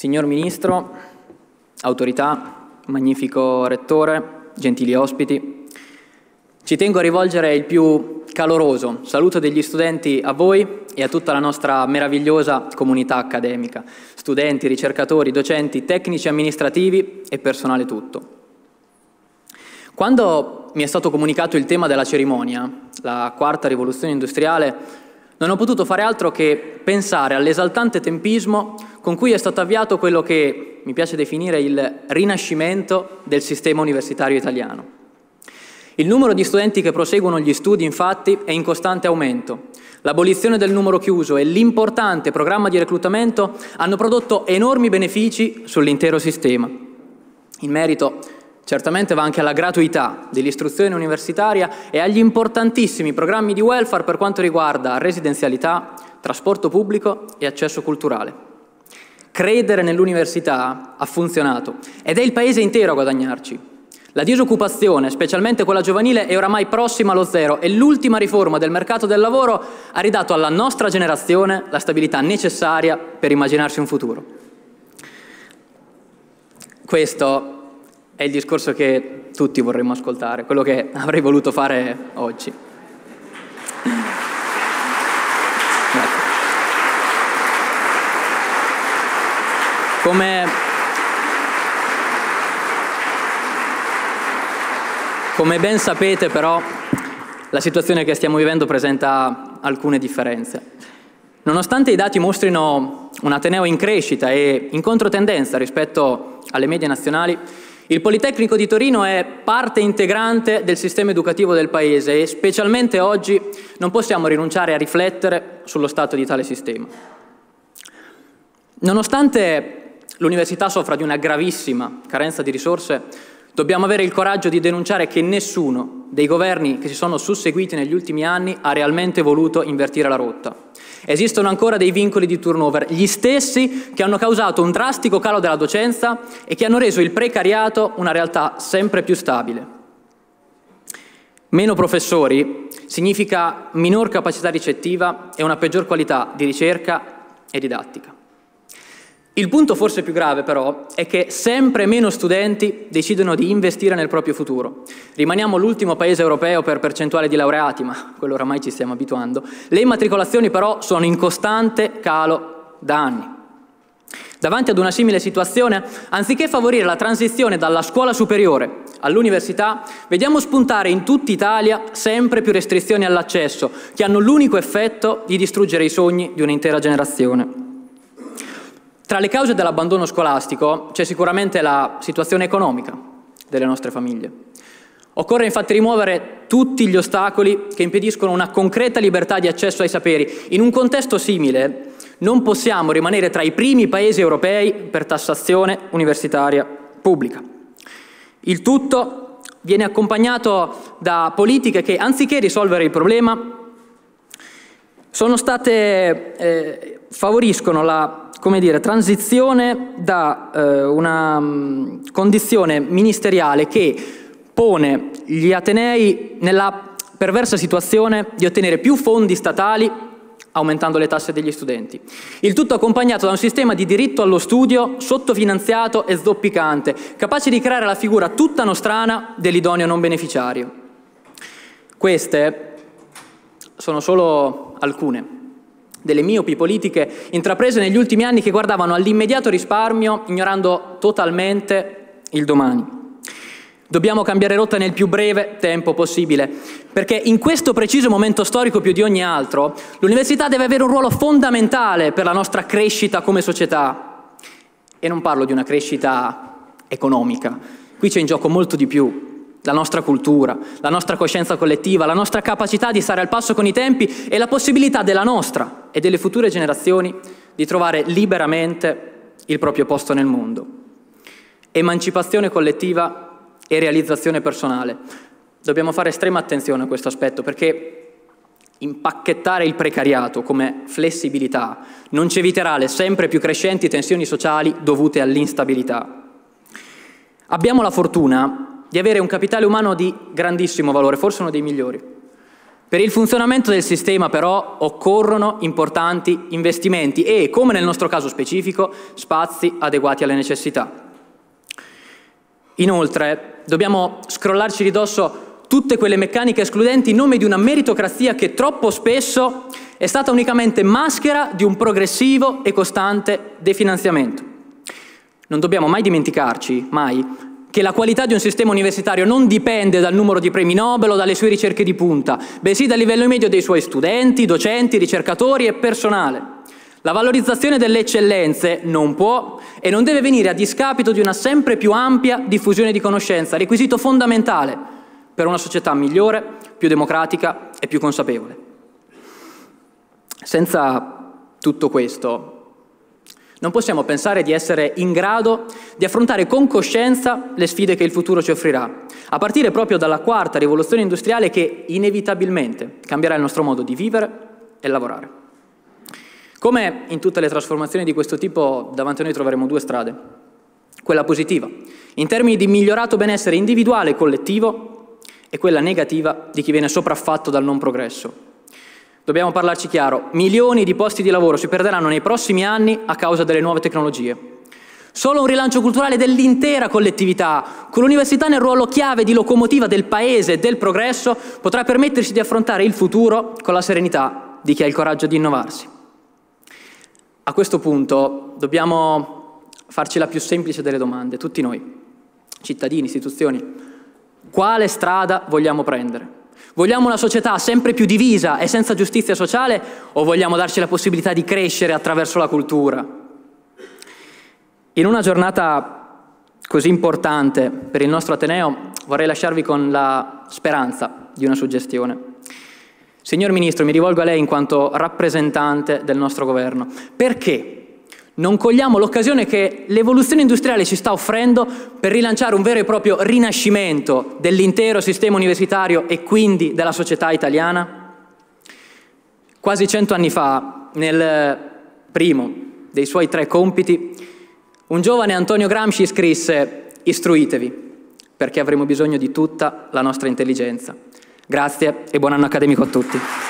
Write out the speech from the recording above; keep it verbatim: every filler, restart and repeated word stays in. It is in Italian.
Signor Ministro, autorità, magnifico Rettore, gentili ospiti, ci tengo a rivolgere il più caloroso saluto degli studenti a voi e a tutta la nostra meravigliosa comunità accademica, studenti, ricercatori, docenti, tecnici amministrativi e personale tutto. Quando mi è stato comunicato il tema della cerimonia, la quarta rivoluzione industriale, non ho potuto fare altro che pensare all'esaltante tempismo con cui è stato avviato quello che mi piace definire il rinascimento del sistema universitario italiano. Il numero di studenti che proseguono gli studi, infatti, è in costante aumento. L'abolizione del numero chiuso e l'importante programma di reclutamento hanno prodotto enormi benefici sull'intero sistema. Il merito certamente va anche alla gratuità dell'istruzione universitaria e agli importantissimi programmi di welfare per quanto riguarda residenzialità, trasporto pubblico e accesso culturale. Credere nell'università ha funzionato ed è il Paese intero a guadagnarci. La disoccupazione, specialmente quella giovanile, è oramai prossima allo zero e l'ultima riforma del mercato del lavoro ha ridato alla nostra generazione la stabilità necessaria per immaginarsi un futuro. Questo è il discorso che tutti vorremmo ascoltare, quello che avrei voluto fare oggi. Grazie. Come, come ben sapete, però, la situazione che stiamo vivendo presenta alcune differenze. Nonostante i dati mostrino un ateneo in crescita e in controtendenza rispetto alle medie nazionali, il Politecnico di Torino è parte integrante del sistema educativo del Paese e specialmente oggi non possiamo rinunciare a riflettere sullo stato di tale sistema. Nonostante l'università soffra di una gravissima carenza di risorse, dobbiamo avere il coraggio di denunciare che nessuno dei governi che si sono susseguiti negli ultimi anni ha realmente voluto invertire la rotta. Esistono ancora dei vincoli di turnover, gli stessi che hanno causato un drastico calo della docenza e che hanno reso il precariato una realtà sempre più stabile. Meno professori significa minor capacità ricettiva e una peggior qualità di ricerca e didattica. Il punto forse più grave, però, è che sempre meno studenti decidono di investire nel proprio futuro. Rimaniamo l'ultimo paese europeo per percentuale di laureati, ma quello oramai ci stiamo abituando. Le immatricolazioni, però, sono in costante calo da anni. Davanti ad una simile situazione, anziché favorire la transizione dalla scuola superiore all'università, vediamo spuntare in tutta Italia sempre più restrizioni all'accesso, che hanno l'unico effetto di distruggere i sogni di un'intera generazione. Tra le cause dell'abbandono scolastico c'è sicuramente la situazione economica delle nostre famiglie. Occorre infatti rimuovere tutti gli ostacoli che impediscono una concreta libertà di accesso ai saperi. In un contesto simile non possiamo rimanere tra i primi paesi europei per tassazione universitaria pubblica. Il tutto viene accompagnato da politiche che, anziché risolvere il problema, sono state, eh, favoriscono la come dire, transizione da eh, una mh, condizione ministeriale che pone gli atenei nella perversa situazione di ottenere più fondi statali aumentando le tasse degli studenti. Il tutto accompagnato da un sistema di diritto allo studio sottofinanziato e zoppicante, capace di creare la figura tutta nostrana dell'idoneo non beneficiario. Queste sono solo alcune delle miopi politiche intraprese negli ultimi anni che guardavano all'immediato risparmio, ignorando totalmente il domani. Dobbiamo cambiare rotta nel più breve tempo possibile, perché in questo preciso momento storico più di ogni altro, l'università deve avere un ruolo fondamentale per la nostra crescita come società. E non parlo di una crescita economica, qui c'è in gioco molto di più. La nostra cultura, la nostra coscienza collettiva, la nostra capacità di stare al passo con i tempi e la possibilità della nostra e delle future generazioni di trovare liberamente il proprio posto nel mondo. Emancipazione collettiva e realizzazione personale. Dobbiamo fare estrema attenzione a questo aspetto perché impacchettare il precariato come flessibilità non ci eviterà le sempre più crescenti tensioni sociali dovute all'instabilità. Abbiamo la fortuna di avere un capitale umano di grandissimo valore, forse uno dei migliori. Per il funzionamento del sistema però occorrono importanti investimenti e, come nel nostro caso specifico, spazi adeguati alle necessità. Inoltre, dobbiamo scrollarci di dosso tutte quelle meccaniche escludenti in nome di una meritocrazia che troppo spesso è stata unicamente maschera di un progressivo e costante definanziamento. Non dobbiamo mai dimenticarci, mai, che la qualità di un sistema universitario non dipende dal numero di premi Nobel o dalle sue ricerche di punta, bensì dal livello medio dei suoi studenti, docenti, ricercatori e personale. La valorizzazione delle eccellenze non può e non deve venire a discapito di una sempre più ampia diffusione di conoscenza, requisito fondamentale per una società migliore, più democratica e più consapevole. Senza tutto questo, non possiamo pensare di essere in grado di affrontare con coscienza le sfide che il futuro ci offrirà, a partire proprio dalla quarta rivoluzione industriale che inevitabilmente cambierà il nostro modo di vivere e lavorare. Come in tutte le trasformazioni di questo tipo, davanti a noi troveremo due strade. Quella positiva, in termini di migliorato benessere individuale e collettivo, e quella negativa di chi viene sopraffatto dal non progresso. Dobbiamo parlarci chiaro, milioni di posti di lavoro si perderanno nei prossimi anni a causa delle nuove tecnologie. Solo un rilancio culturale dell'intera collettività, con l'università nel ruolo chiave di locomotiva del paese e del progresso, potrà permetterci di affrontare il futuro con la serenità di chi ha il coraggio di innovarsi. A questo punto dobbiamo farci la più semplice delle domande, tutti noi, cittadini, istituzioni. Quale strada vogliamo prendere? Vogliamo una società sempre più divisa e senza giustizia sociale o vogliamo darci la possibilità di crescere attraverso la cultura? In una giornata così importante per il nostro Ateneo vorrei lasciarvi con la speranza di una suggestione. Signor Ministro, mi rivolgo a lei in quanto rappresentante del nostro governo. Perché non cogliamo l'occasione che l'evoluzione industriale ci sta offrendo per rilanciare un vero e proprio rinascimento dell'intero sistema universitario e quindi della società italiana? Quasi cento anni fa, nel primo dei suoi tre compiti, un giovane Antonio Gramsci scrisse: istruitevi, perché avremo bisogno di tutta la nostra intelligenza. Grazie e buon anno accademico a tutti.